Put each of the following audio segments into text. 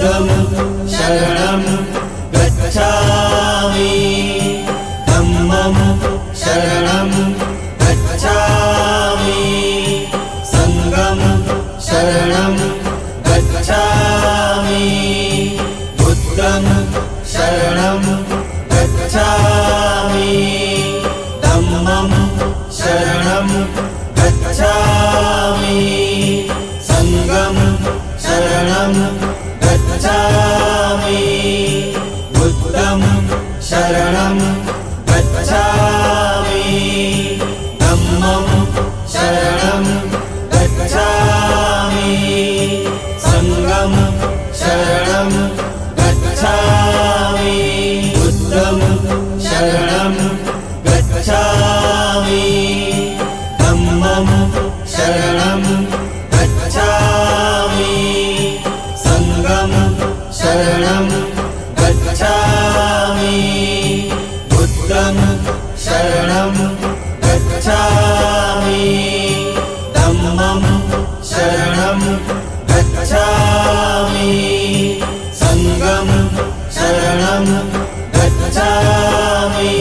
बुद्धं शरणं गच्छामि धम्मं शरणं गच्छामि संघं शरणं गच्छामि बुद्धं शरणं गच्छामि धम्मं शरणं गच्छामि संघं शरणं गच्छामि बुद्धं शरणं गच्छामि धम्मं शरणं गच्छामि संघं शरणं गच्छामि बुद्धं शरणं गच्छामि धम्मं शरणं गच्छामि संघं शरणं गच्छामि बुद्धं शरणं गच्छामि धम्मं शरणं गच्छामि संघं शरणं गच्छामि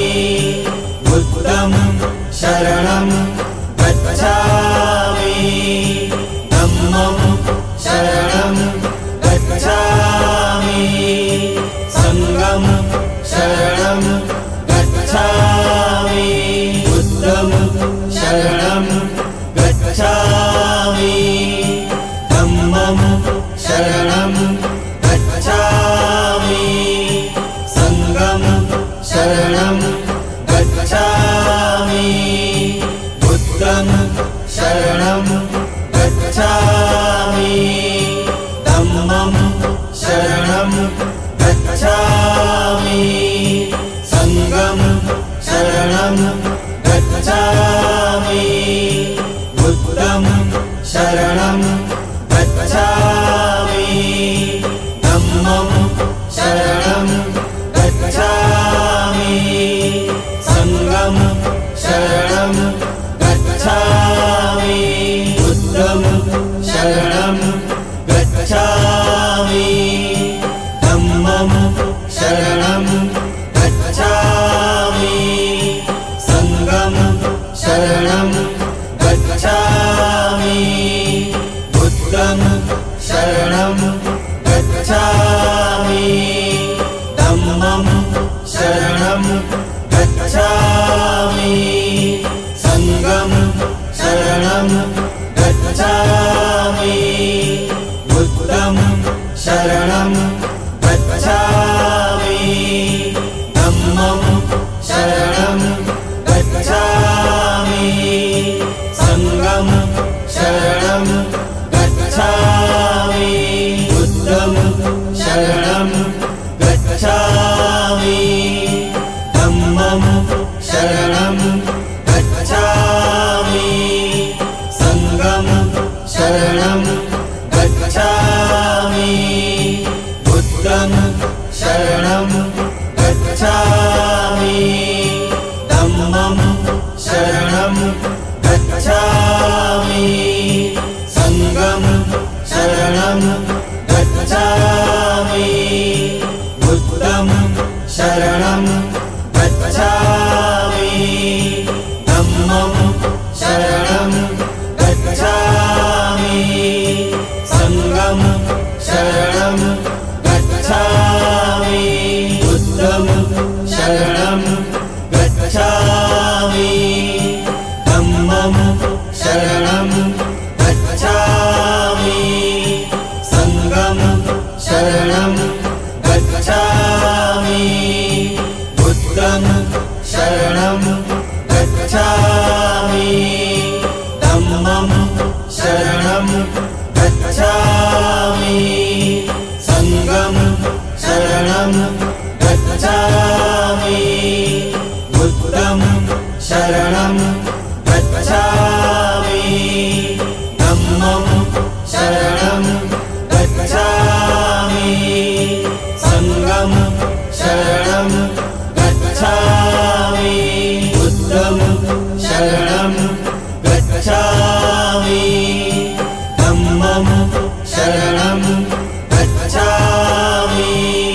बुद्धं शरणं गच्छामि धम्मं शरणं गच्छामि संघं शरणं गच्छामि बुद्धं शरणं गच्छामि धम्मं शरणं गच्छामि संघं शरणं गच्छामि बुद्धं शरणं गच्छामि धम्मं शरणं गच्छामि संघं शरणं गच्छामि बुद्धं शरणं गच्छामि धम्मं शरणं गच्छामि संघं शरणं गच्छामि बुद्धं शरणं गच्छामि धम्मं शरणं गच्छामि संघं शरणं गच्छामि बुद्धं शरणं गच्छामि धम्मं शरणं गच्छामि संघं शरणं गच्छामि बुद्धं शरणं गच्छामि धम्मं शरणं गच्छामि संघं शरणं गच्छामि बुद्धं शरणं गच्छामि धम्मं शरणं गच्छामि संघं शरणं गच्छामि बुद्धं शरणं गच्छामि धम्मं शरणं गच्छामि संघं शरणं गच्छामि बुद्धं शरणं गच्छामि धम्मं शरणं गच्छामि संघं शरणं गच्छामि बुद्धं शरणं गच्छामि धम्मं शरणं गच्छामि संघं शरणं गच्छामि बुद्धं शरणं गच्छामि धम्मं शरणं गच्छामि संघं शरणं गच्छामि बुद्धं शरणं गच्छामि धम्मं शरणं गच्छामि गच्छामि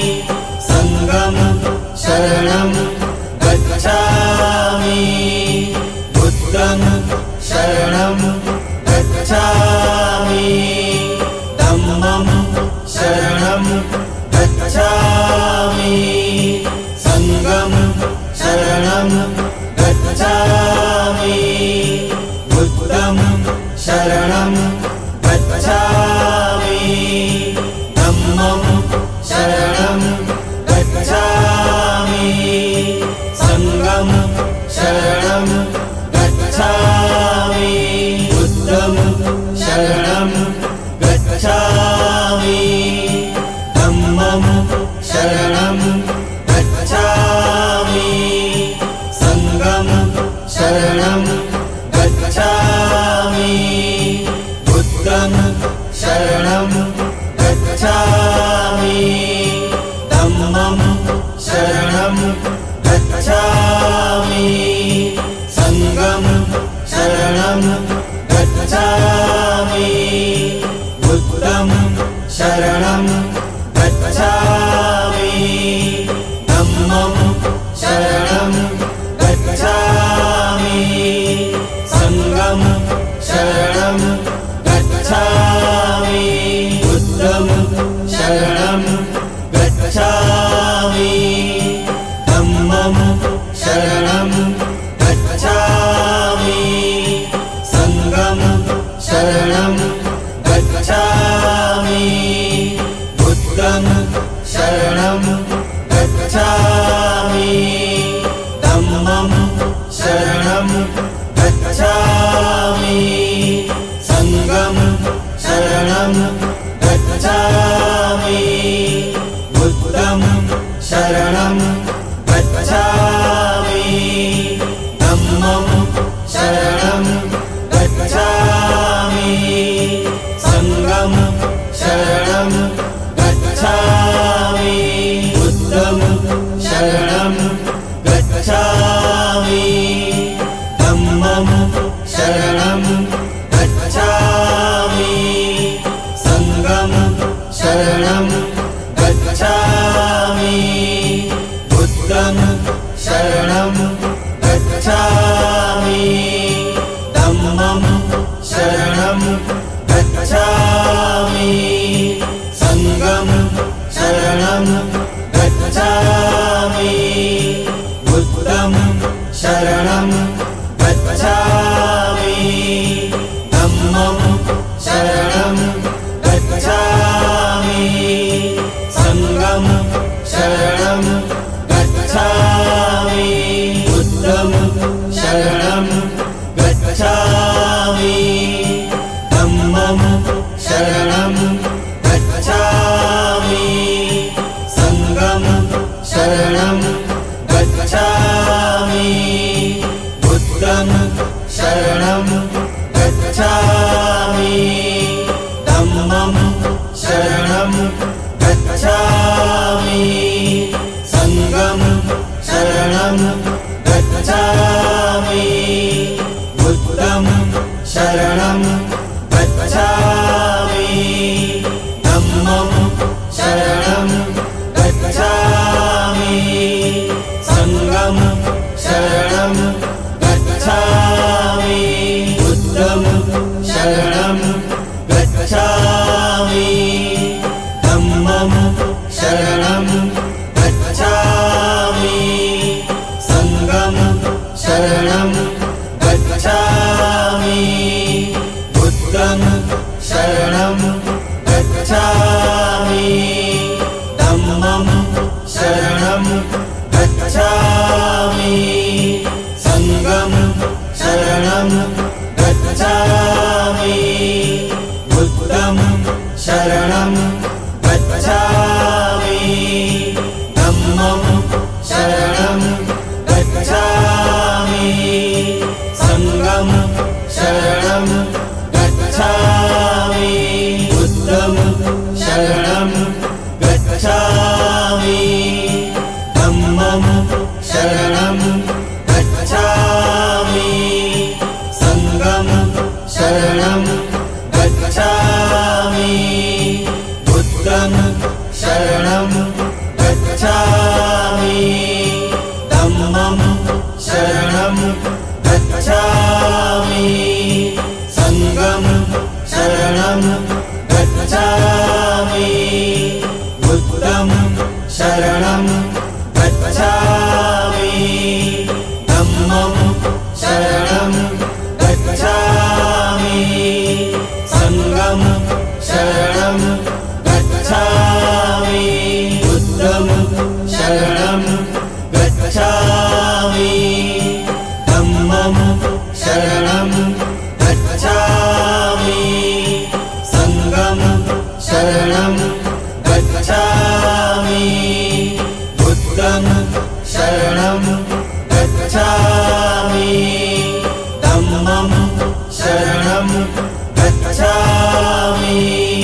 संगं शरणं गच्छामि बुद्धं शरणं गच्छामि धम्मं शरणं गच्छामि संगं शरणं गच्छामि बुद्धं शरणं गच्छामि धम्मं शरणं गच्छामि संगं शरणं गच्छामि बुद्धं शरणं गच्छामि धम्मं शरणं गच्छामि संगं शरणं गच्छामि बुद्धं शरणं गच्छामि धम्मं शरणं गच्छामि संगं शरणं गच्छामि बुद्धं शरणं गच्छामि धम्मं शरणं गच्छामि संगं शरणं गच्छामि बुद्धं शरणं गच्छामि धम्मं शरणं गच्छामि संगं शरणं गच्छामि बुद्धं शरणं गच्छामि धम्मं शरणं गच्छामि संगं शरणं गच्छामि बुद्धं शरणं गच्छामि धम्मं शरणं गच्छामि संगं शरणं गच्छामि बुद्धं शरणं गच्छामि धम्मं शरणं गच्छामि संगं शरणं गच्छामि बुद्धं शरणं गच्छामि धम्मं शरणं गच्छामि संगं शरणं गच्छामि बुद्धं शरणं गच्छामि धम्मं शरणं गच्छामि संगं शरणं गच्छामि बुद्धं शरणं गच्छामि धम्मं शरणं गच्छामि संगं शरणं गच्छामि बुद्धं शरणं गच्छामि धम्मं शरणं गच्छामि संगं शरणं गच्छामि बुद्धं शरणं गच्छामि धम्मं शरणं गच्छामि संगं शरणं गच्छामि बुद्धं शरणं गच्छामि धम्मं शरणं गच्छामि संगं शरणं गच्छामि बुद्धं शरणं गच्छामि धम्मं शरणं गच्छामि संगं शरणं गच्छामि बुद्धं शरणं गच्छामि शरणं गच्छामि धम्मं शरणं गच्छामि संघं शरणं गच्छामि बुद्धं शरणं गच्छामि धम्मं शरणं गच्छामि संघं शरणं गच्छामि बुद्धं शरणं गच्छामि धम्मं शरणं गच्छामि संघं शरणं गच्छामि बुद्धं शरणं गच्छामि धम्मं शरणं गच्छामि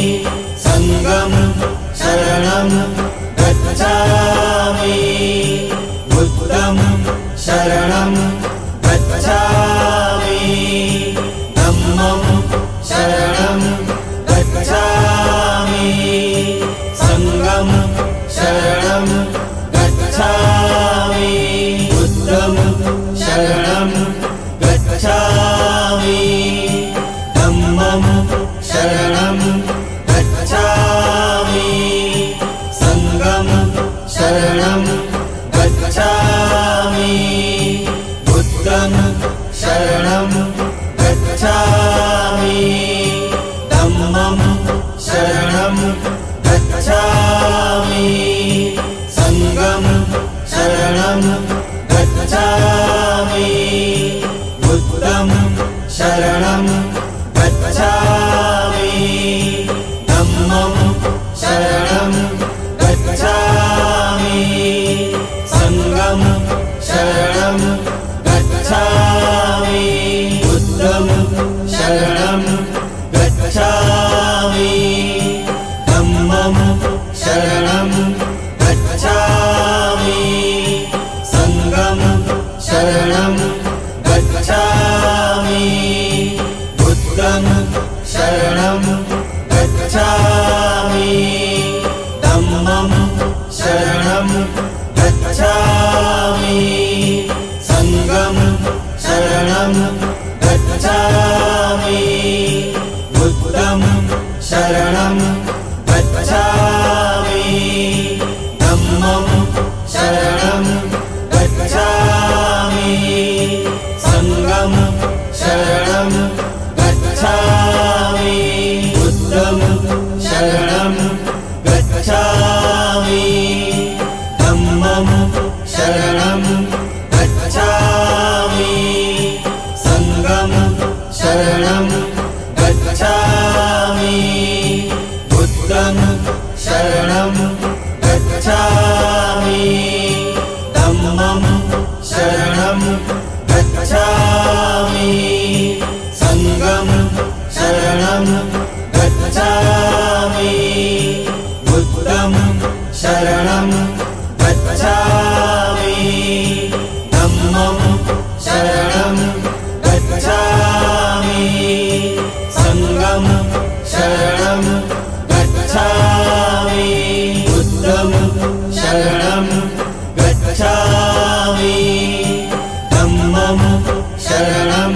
संघं शरणं गच्छामि बुद्धं शरणं गच्छामि धम्मं शरणं गच्छामि संघं शरणं गच्छामि बुद्धं शरणं गच्छामि धम्मं शरणं गच्छामि संघं शरणं गच्छामि बुद्धं शरणं गच्छामि धम्मं शरणं गच्छामि संघं शरणं गच्छामि बुद्धं शरणं गच्छामि धम्मं शरणं गच्छामि संघं शरणं गच्छामि बुद्धं शरणं गच्छामि धम्मं शरणं गच्छामि संघं शरणं गच्छामि बुद्धं शरणं गच्छामि धम्मं शरणं गच्छामि संघं शरणं गच्छामि बुद्धं शरणं गच्छामि धम्मं शरणं गच्छामि संघं शरणं गच्छामि बुद्धं शरणं गच्छामि धम्मं शरणं गच्छामि संघं शरणं गच्छामि बुद्धं शरणं गच्छामि धम्मं शरणं गच्छामि संघं शरणं गच्छामि बुद्धं शरणं गच्छामि धम्मं शरणं गच्छामि संघं शरणं गच्छामि बुद्धं शरणं गच्छामि धम्मं शरणं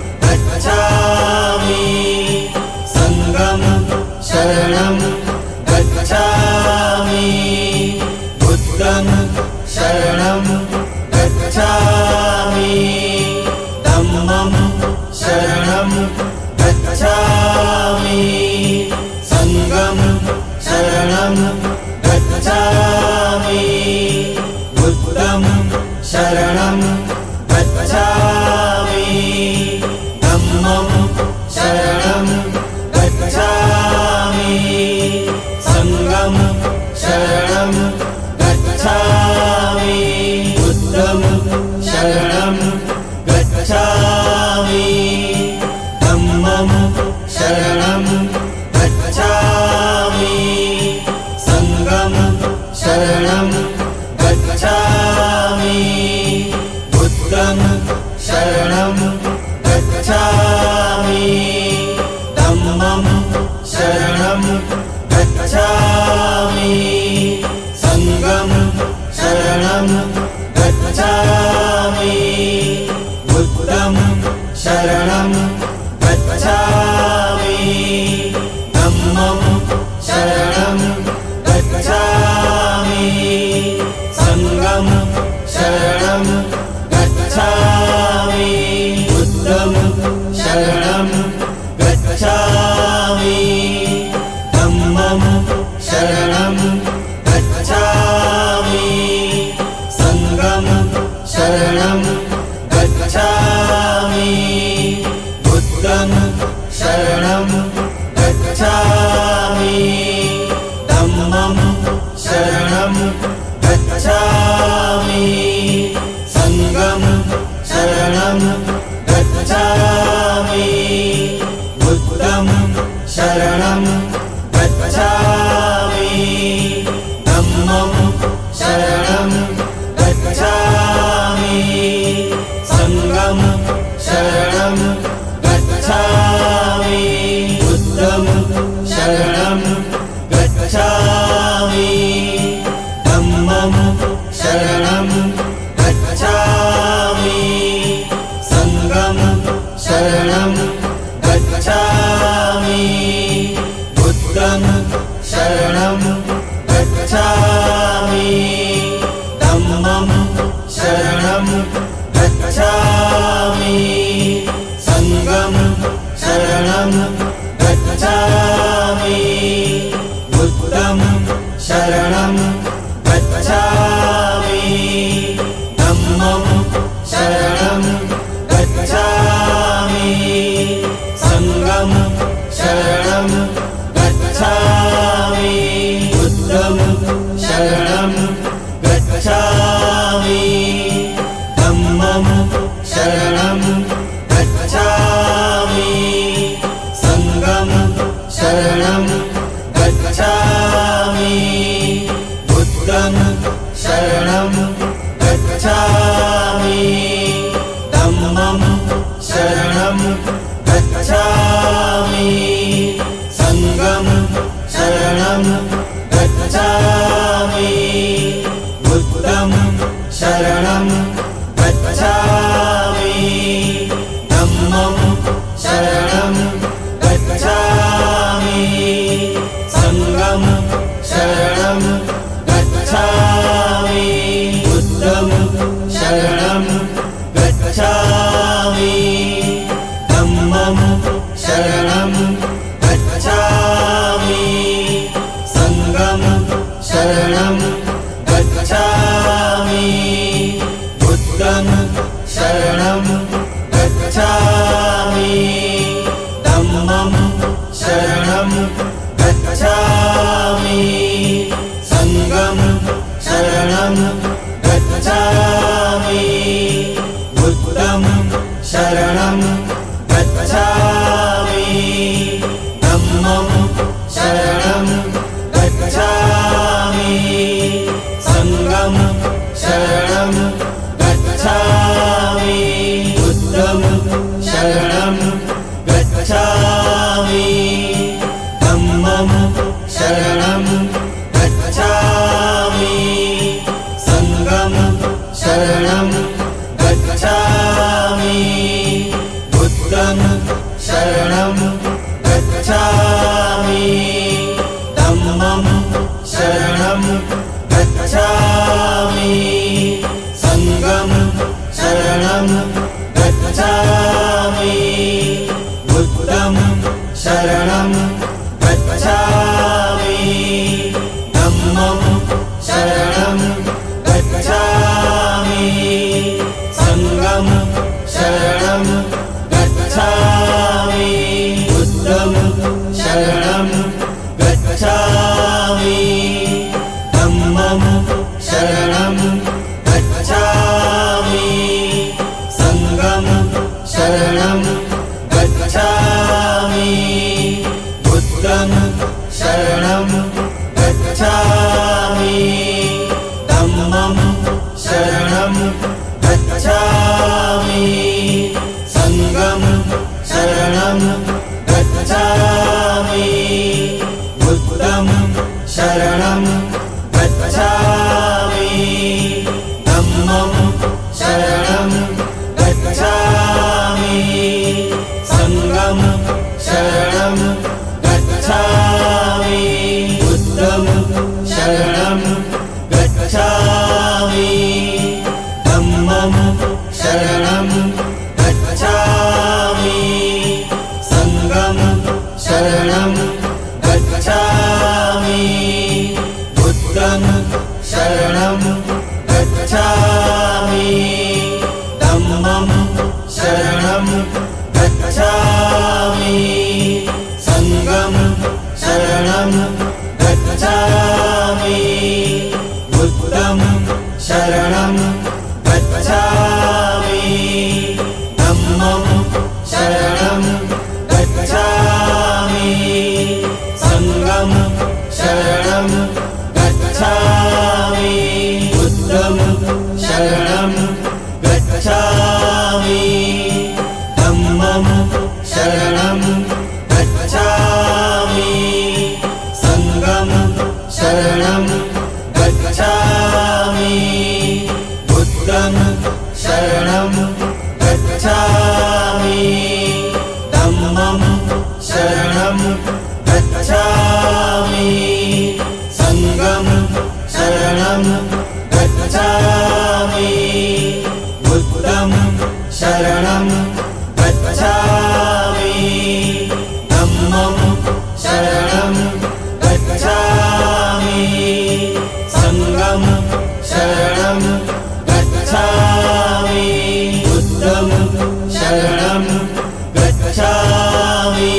गच्छामि संघं शरणं गच्छामि बुद्धं शरणं गच्छामि धम्मं शरणं गच्छामि संघं शरणं गच्छामि बुद्धं शरणं गच्छामि धम्मं शरणं गच्छामि संघं शरणं गच्छामि बुद्धं शरणं गच्छामि धम्मं शरणं गच्छामि शरणं गच्छामि संघं शरणं गच्छामि बुद्धं शरणं गच्छामि धम्मं शरणं गच्छामि संघं शरणं गच्छामि बुद्धं शरणं गच्छामि धम्मं शरणं गच्छामि संघं शरणं गच्छामि बुद्धं शरणं गच्छामि धम्मं शरणं गच्छामि संघं शरणं गच्छामि बुद्धं शरणं गच्छामि धम्मं शरणं गच्छामि संघं शरणं गच्छामि बुद्धं शरणं गच्छामि धम्मं शरणं गच्छामि संघं शरणं गच्छामि बुद्धं शरणं गच्छामि धम्मं शरणं गच्छामि संघं शरणं गच्छामि बुद्धं शरणं गच्छामि धम्मं शरणं गच्छामि संघं शरणं गच्छामि बुद्धं शरणं गच्छामि धम्मं शरणं गच्छामि संघं शरणं गच्छामि बुद्धं शरणं गच्छामि धम्मं शरणं गच्छामि संघं शरणं गच्छामि बुद्धं शरणं गच्छामि धम्मं शरणं गच्छामि संघं शरणं गच्छामि बुद्धं शरणं गच्छामि धम्मं शरणं गच्छामि संघं शरणं गच्छामि बुद्धं शरणं गच्छामि धम्मं शरणं गच्छामि संघं शरणं गच्छामि बुद्धं शरणं गच्छामि धम्मं शरणं गच्छामि संघं शरणं गच्छामि बुद्धं शरणं गच्छामि धम्मं शरणं गच्छामि संघं शरणं गच्छामि बुद्धं शरणं गच्छामि धम्मं शरणं गच्छामि संघं शरणं गच्छामि बुद्धं शरणं गच्छामि धम्मं शरणं गच्छामि संघं शरणं गच्छामि बुद्धं शरणं गच्छामि धम्मं शरणं गच्छामि संघं शरणं गच्छामि बुद्धं शरणं गच्छामि धम्मं शरणं गच्छामि संघं शरणं गच्छामि बुद्धं शरणं गच्छामि धम्मं शरणं गच्छामि संघं शरणं गच्छामि बुद्धं शरणं गच्छामि धम्मं शरणं गच्छामि संघं शरणं गच्छामि बुद्धं शरणं गच्छामि धम्मं शरणं गच्छामि संघं शरणं गच्छामि बुद्धं शरणं गच्छामि धम्मं शरणं गच्छामि संघं शरणं गच्छामि बुद्धं शरणं गच्छामि धम्मं शरणं गच्छामि संघं शरणं गच्छामि बुद्धं शरणं गच्छामि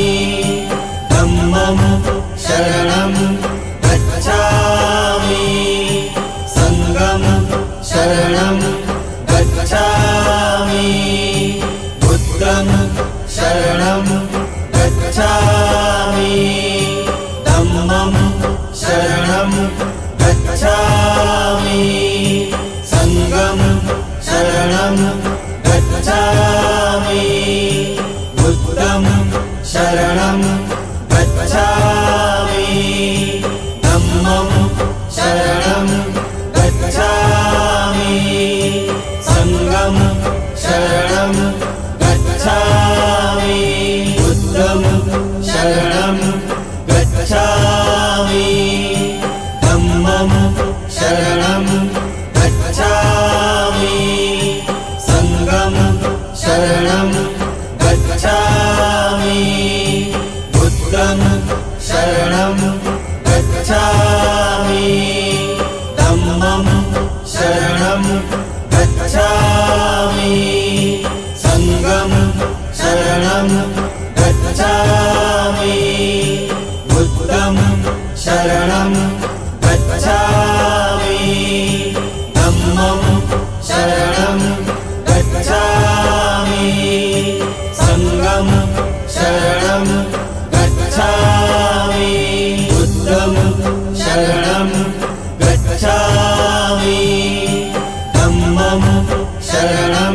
धम्मं शरणं गच्छामि संघं शरणं गच्छामि बुद्धं शरणं गच्छामि धम्मं शरणं गच्छामि संघं शरणं गच्छामि बुद्धं शरणं गच्छामि धम्मं शरणं गच्छामि संघं शरणं गच्छामि बुद्धं शरणं गच्छामि धम्मं शरणं गच्छामि संघं शरणं गच्छामि बुद्धं शरणं गच्छामि धम्मं शरणं गच्छामि संघं शरणं गच्छामि बुद्धं शरणं गच्छामि धम्मं शरणं गच्छामि संघं शरणं गच्छामि बुद्धं शरणं गच्छामि धम्मं शरणं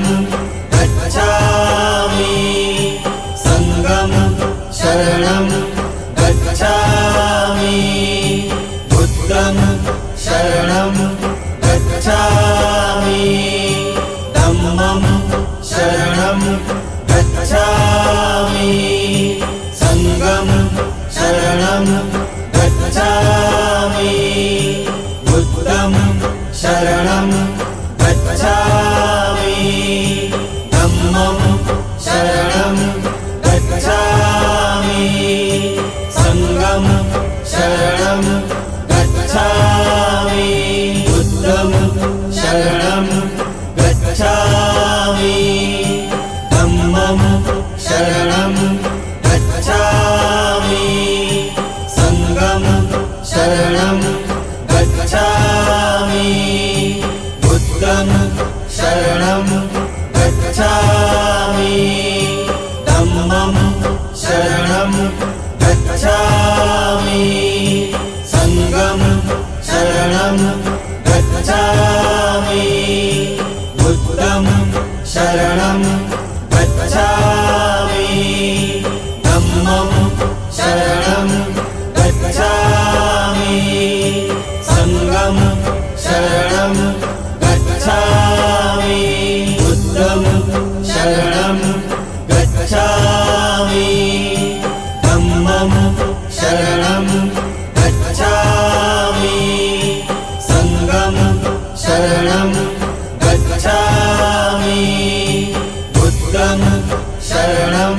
गच्छामि संघं शरणं गच्छामि बुद्धं शरणं गच्छामि धम्मं शरणं गच्छामि संघं शरणं गच्छामि बुद्धं शरणं गच्छामि धम्मं शरणं गच्छामि संघं शरणं गच्छामि बुद्धं शरणं गच्छामि धम्मं शरणं गच्छामि संघं शरणं गच्छामि बुद्धं शरणं गच्छामि धम्मं शरणं गच्छामि संघं शरणं गच्छामि बुद्धं शरणं गच्छामि धम्मं शरणं गच्छामि संघं शरणं गच्छामि बुद्धं शरणं गच्छामि धम्मं शरणं गच्छामि संघं शरणं गच्छामि बुद्धं शरणं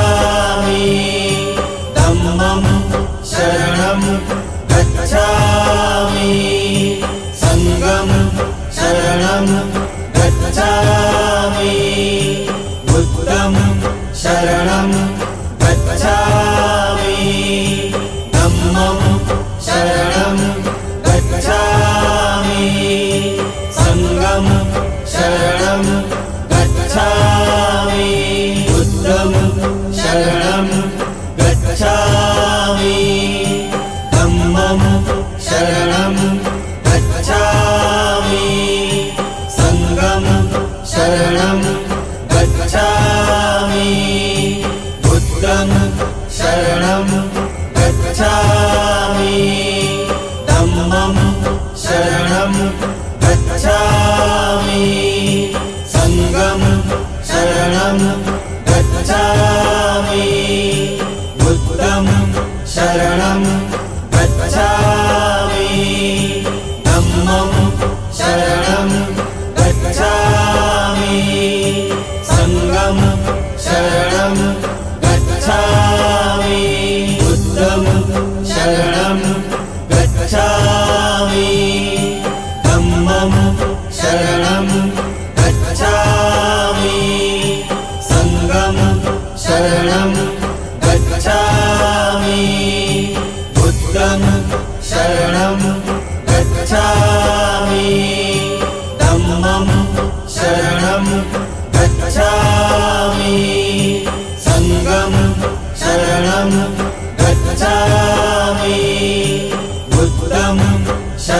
गच्छामि धम्मं शरणं गच्छामि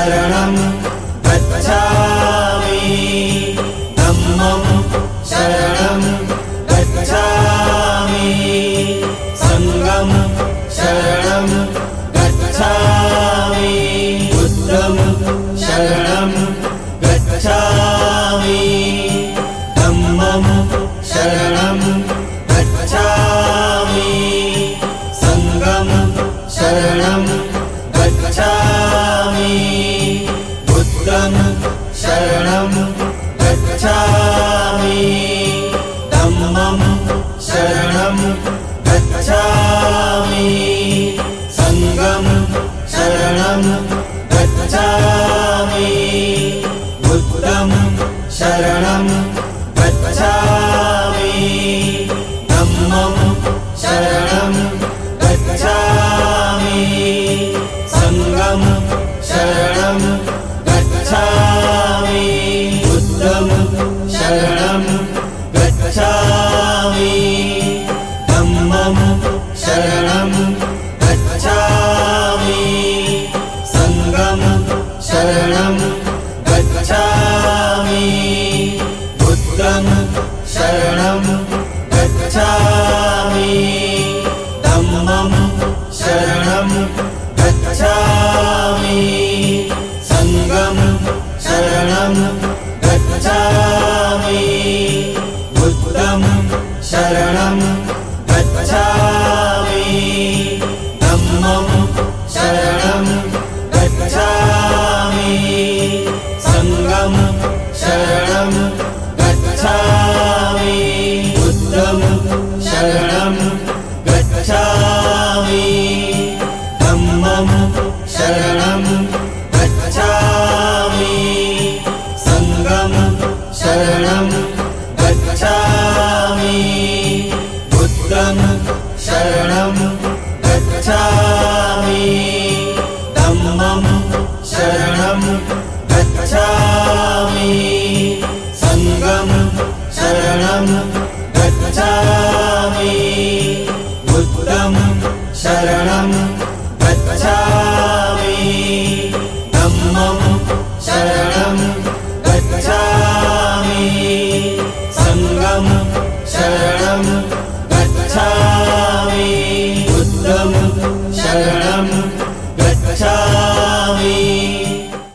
शरणं गच्छामि धम्मं शरणं गच्छामि संघं शरणं गच्छामि बुद्धं शरणं गच्छामि धम्मं शरणं गच्छामि संघं शरणं गच्छामि बुद्धं शरणं गच्छामि धम्मं शरणं गच्छामि संघं शरणं गच्छामि बुद्धं शरणं गच्छामि धम्मं शरणं गच्छामि संघं शरणं